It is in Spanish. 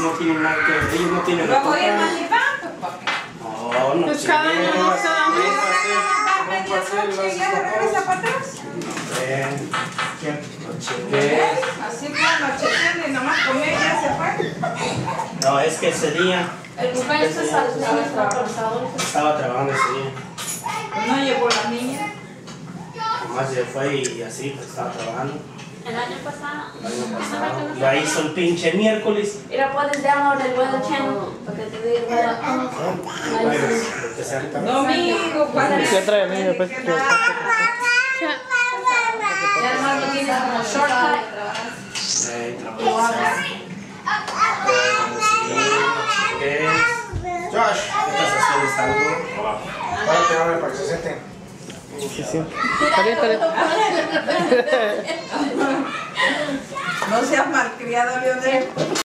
no tienen nada que ver, ellos no tienen la culpa. No, no. Pues cada uno se da ¿Ya regresa para atrás? ¿Quién? Así que lo chequean y nomás comió y ya se fue. No, es que ese día El cumpleaños estaba trabajando ese día. No llevó la niña. Nomás se fue y así, pues estaba trabajando. el año pasado. El año pasado. Ya hizo el pinche miércoles. Mira, puedes download el Weather Channel para que te diga Domingo, cuando Ya trae a mí, después que... y además lo tienes como shortcut. Josh, ¿qué estás haciendo? ¿Algo? Párate ahora para que se sienten. Sí, sí. Está bien. no seas malcriado, Leonel.